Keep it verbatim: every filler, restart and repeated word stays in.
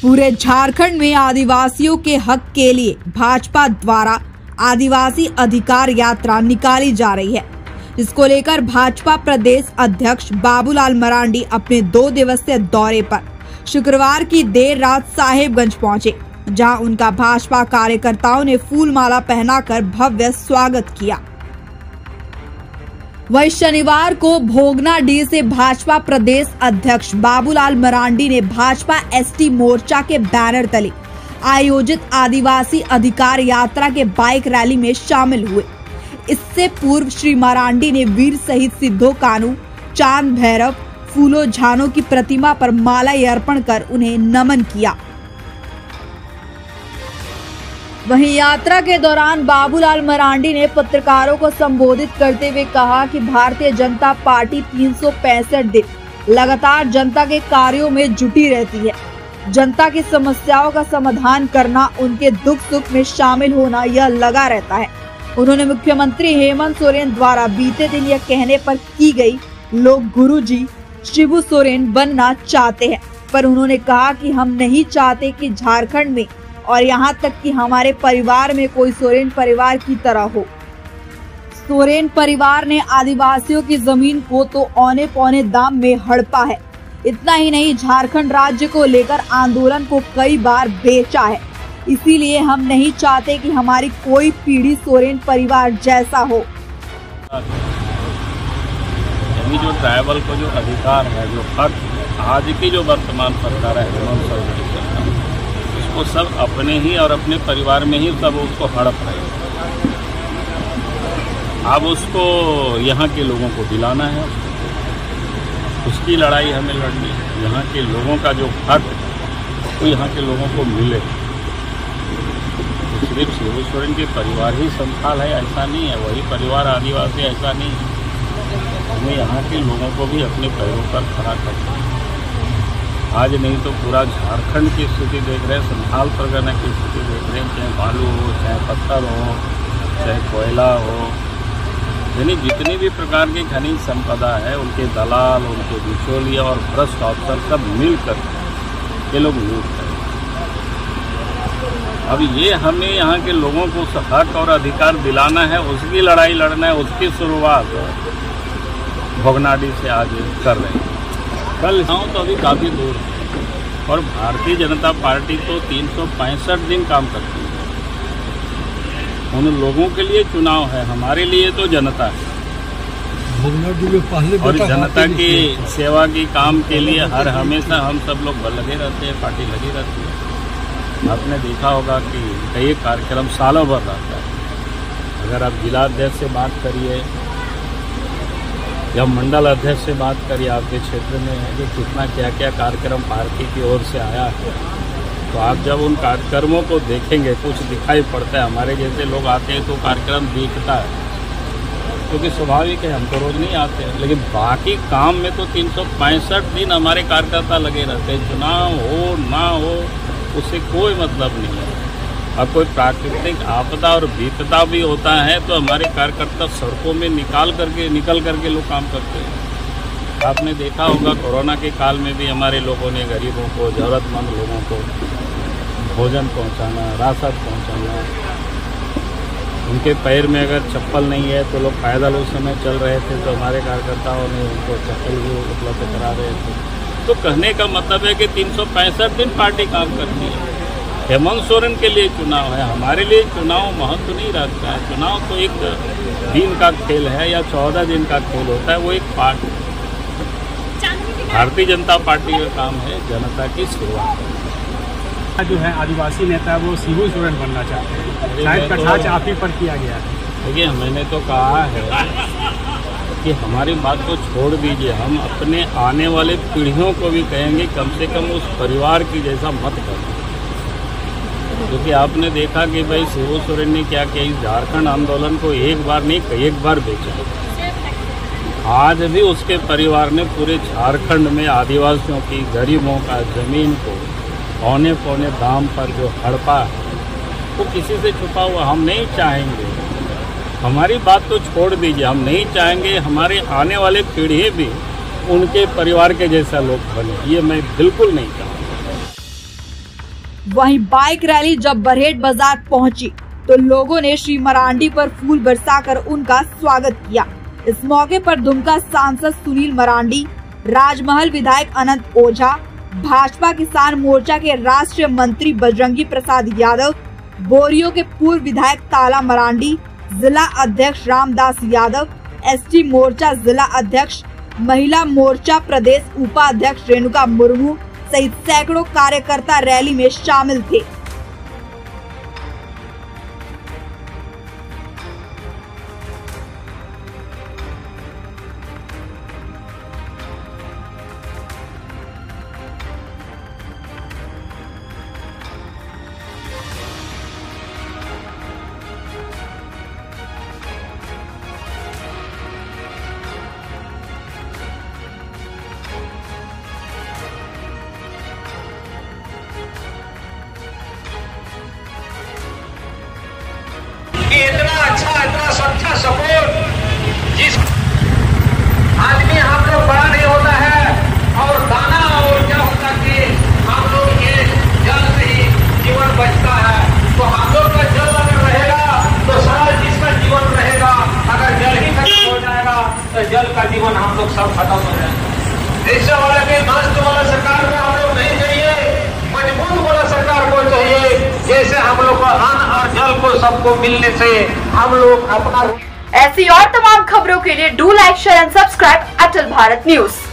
पूरे झारखंड में आदिवासियों के हक के लिए भाजपा द्वारा आदिवासी अधिकार यात्रा निकाली जा रही है, जिसको लेकर भाजपा प्रदेश अध्यक्ष बाबूलाल मरांडी अपने दो दिवसीय दौरे पर शुक्रवार की देर रात साहेबगंज पहुंचे, जहां उनका भाजपा कार्यकर्ताओं ने फूलमाला पहनाकर भव्य स्वागत किया। वहीं शनिवार को भोगनाडीह से भाजपा प्रदेश अध्यक्ष बाबूलाल मरांडी ने भाजपा एसटी मोर्चा के बैनर तले आयोजित आदिवासी अधिकार यात्रा के बाइक रैली में शामिल हुए। इससे पूर्व श्री मरांडी ने वीर शहीद सिद्धो कान्हू, चांद भैरव, फूलो झानो की प्रतिमा पर माला अर्पण कर उन्हें नमन किया। वहीं यात्रा के दौरान बाबूलाल मरांडी ने पत्रकारों को संबोधित करते हुए कहा कि भारतीय जनता पार्टी तीन सौ पैंसठ दिन लगातार जनता के कार्यों में जुटी रहती है। जनता की समस्याओं का समाधान करना, उनके दुख सुख में शामिल होना यह लगा रहता है। उन्होंने मुख्यमंत्री हेमंत सोरेन द्वारा बीते दिन यह कहने पर की गई लोग गुरुजी शिबू सोरेन बनना चाहते हैं, पर उन्होंने कहा कि हम नहीं चाहते कि झारखंड में और यहाँ तक कि हमारे परिवार में कोई सोरेन परिवार की तरह हो। सोरेन परिवार ने आदिवासियों की जमीन को तो औने पौने दाम में हड़पा है। इतना ही नहीं, झारखंड राज्य को लेकर आंदोलन को कई बार बेचा है। इसीलिए हम नहीं चाहते कि हमारी कोई पीढ़ी सोरेन परिवार जैसा हो। यानी जो ट्राइबल को जो अधिकार है, जो हक आज की जो वर्तमान सरकार है हेमंत सोरेन की सरकार, उसको सब अपने ही और अपने परिवार में ही सब उसको हड़प रहे हैं। अब उसको यहाँ के लोगों को दिलाना है, उसकी लड़ाई हमें लड़नी है। यहाँ के लोगों का जो हक वो यहाँ के लोगों को मिले। तो सिर्फ शिबू सोरेन के परिवार ही संथाल है ऐसा नहीं है, वही परिवार आदिवासी ऐसा नहीं है। हमें यहाँ के लोगों को भी अपने पैरों पर खड़ा करना है। आज नहीं तो पूरा झारखंड की स्थिति देख रहे हैं, संथाल परगना की स्थिति देख रहे हैं, चाहे बालू हो, चाहे पत्थर हो, चाहे कोयला हो, यानी जितनी भी प्रकार की खनिज संपदा है, उनके दलाल, उनके बिचौलिया और भ्रष्ट अफसर सब मिलकर ये लोग लूट रहे हैं। अब ये हमें यहाँ के लोगों को हक और अधिकार दिलाना है, उसकी लड़ाई लड़ना है। उसकी शुरुआत भोगनाडीह से आज कर रहे हैं। कल गाँव तो अभी काफ़ी दूर है और भारतीय जनता पार्टी तो तीन सौ पैंसठ दिन काम करती है। उन लोगों के लिए चुनाव है, हमारे लिए तो जनता है और जनता की सेवा की काम के लिए हर हमेशा हम सब लोग लगे रहते हैं, पार्टी लगी रहती है। आपने देखा होगा कि कई कार्यक्रम सालों भर रहता है। अगर आप जिला अध्यक्ष से बात करिए या मंडल अध्यक्ष से बात करिए, आपके क्षेत्र में है कि कितना क्या क्या कार्यक्रम पार्टी की ओर से आया है, तो आप जब उन कार्यक्रमों को देखेंगे कुछ दिखाई पड़ता है। हमारे जैसे लोग आते हैं तो कार्यक्रम दिखता है, क्योंकि स्वाभाविक है, हम तो रोज नहीं आते हैं। लेकिन बाकी काम में तो तीन सौ पैंसठ दिन हमारे कार्यकर्ता लगे रहते हैं। चुनाव हो ना हो उससे कोई मतलब नहीं है। अब कोई प्राकृतिक आपदा और विपदा भी होता है तो हमारे कार्यकर्ता सड़कों में निकाल करके निकल करके लोग काम करते हैं। आपने देखा होगा कोरोना के काल में भी हमारे लोगों ने गरीबों को, ज़रूरतमंद लोगों को भोजन पहुंचाना, राशन पहुंचाना। उनके पैर में अगर चप्पल नहीं है तो लोग पैदल उस समय चल रहे थे, तो हमारे कार्यकर्ताओं ने उनको चप्पल भी उपलब्ध करा रहे थे। तो कहने का मतलब है कि तीन सौ पैंसठ दिन पार्टी काम करती है। हेमंत सोरेन के लिए चुनाव है, हमारे लिए चुनाव महत्व नहीं रखता है। चुनाव तो एक दिन का खेल है या चौदह दिन का खेल होता है, वो एक पार्ट। भारतीय जनता पार्टी का काम है जनता की सेवा। जो है आदिवासी नेता वो शिबू सोरेन बनना चाहते हैं, शायद कटाक्ष आप ही पर किया गया है। देखिए, मैंने तो कहा है कि हमारी बात को छोड़ दीजिए, हम अपने आने वाले पीढ़ियों को भी कहेंगे कम से कम उस परिवार की जैसा मत करो। क्योंकि आपने देखा कि भाई शिबू सोरेन ने क्या किया, इस झारखंड आंदोलन को एक बार नहीं कई एक बार बेचा। आज भी उसके परिवार ने पूरे झारखंड में आदिवासियों की, गरीबों का जमीन को औने पौने दाम पर जो हड़पा है वो किसी से छुपा हुआ हम नहीं चाहेंगे। हमारी बात तो छोड़ दीजिए, हम नहीं चाहेंगे हमारे आने वाले पीढ़ी भी उनके परिवार के जैसा लोग बने, ये मैं बिल्कुल नहीं चाहूँगा। वहीं बाइक रैली जब बरहेट बाजार पहुंची तो लोगों ने श्री मरांडी पर फूल बरसाकर उनका स्वागत किया। इस मौके पर दुमका सांसद सुनील मरांडी, राजमहल विधायक अनंत ओझा, भाजपा किसान मोर्चा के राष्ट्रीय मंत्री बजरंगी प्रसाद यादव, बोरियो के पूर्व विधायक ताला मरांडी, जिला अध्यक्ष रामदास यादव, एसटी मोर्चा जिला अध्यक्ष, महिला मोर्चा प्रदेश उपाध्यक्ष रेणुका मुर्मू सहित सैकड़ों कार्यकर्ता रैली में शामिल थे। इतना अच्छा इतना अच्छा सपोर्ट जिस आदमी हम लोग बड़ा नहीं होता है और दाना और क्या होता कि हम लोग ये जल से ही जीवन बचता है। तो हम लोग का जल अगर रहेगा तो सारा जिसका जीवन रहेगा। अगर जल ही खत्म हो जाएगा तो जल का जीवन हम लोग सब खत्म हो जाएगा। ऐसा वाला के मस्त वाला सरकार को हम लोग नहीं चाहिए, मजबूत वाला सरकार को चाहिए। जैसे हम लोग को अन्न और जल को सबको मिलने से हम लोग अपना। ऐसी और तमाम खबरों के लिए do like share and subscribe Atal Bharat news.